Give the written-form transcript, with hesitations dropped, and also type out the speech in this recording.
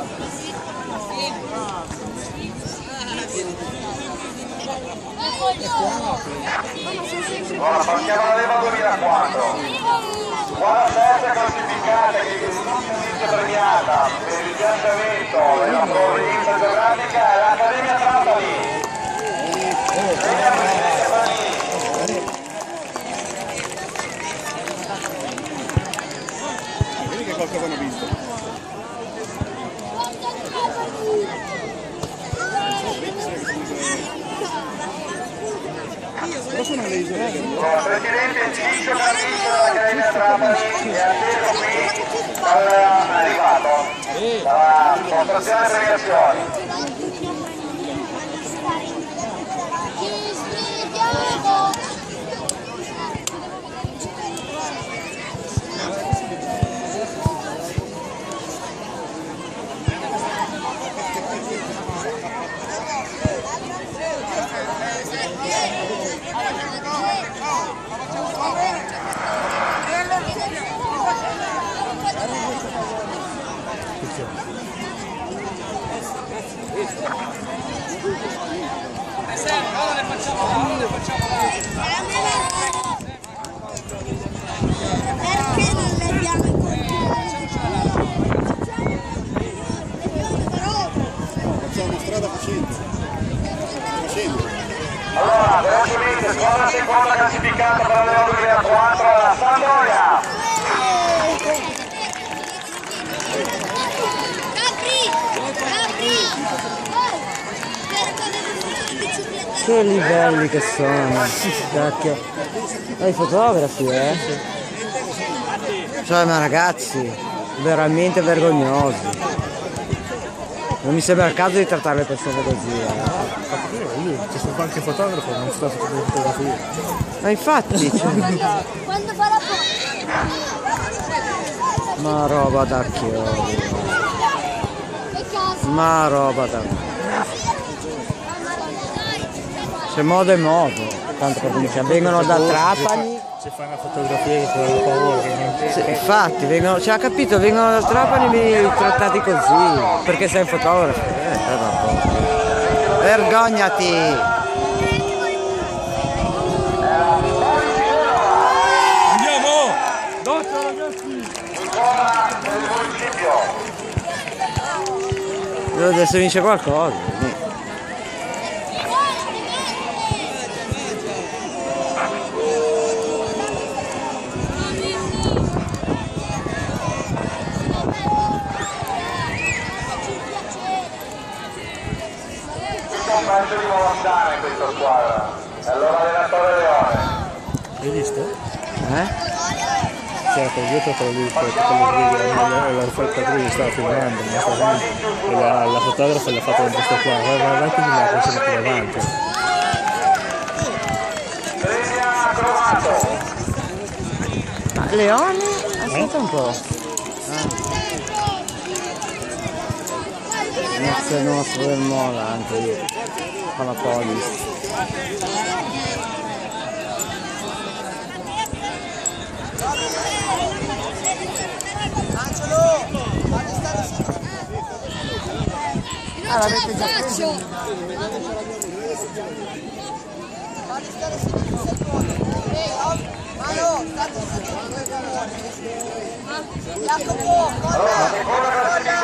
Ora partiamo la leva 2004. Buona sorte classificata che è premiata per il piantamento della provenienza geografica è l'Accademia Trapani. Vedi che qualcosa hanno visto. Presidente Ciccio Carniccio dell'Accademia Trapani è atteso qui dall'arrivato, dalla postazione e premiazioni. Perché non le abbiamo Facciamo una strada facendo. Allora, velocemente, squadra seconda classificata per la 2004, la Sampdoria. Che livelli che sono, cacchio. I fotografi, Cioè, ma ragazzi, veramente vergognosi. Non mi sembra il caso di trattare le persone così, Io ci sono qualche fotografo, non sto facendo fotografie. Ma infatti, cioè, Quando fa la ma roba da chiodi. Ma roba da... C'è modo e modo, tanto per dire, vengono da Trapani. Se fai una fotografia che ti ho paura. Sì, infatti, vengono, cioè, ha capito, vengono da Trapani e vieni trattati così, perché sei un fotografo. Vergognati! Andiamo! Dosso ragazzi! Adesso vince qualcosa. Un pezzo di volontà in questa squadra. E allora allenatore Leone. Hai visto? Certo, Io trovo lì la ricercatrice stava filmando, la fotografa l'ha fatta in questo qua, va avanti di là, poi più avanti. Premia Cromato. Ma Leone? Aspetta un po'. Inizio il nostro del mola anche io. Con la polis. Ah, l'avete già preso? Allora, seconda classificata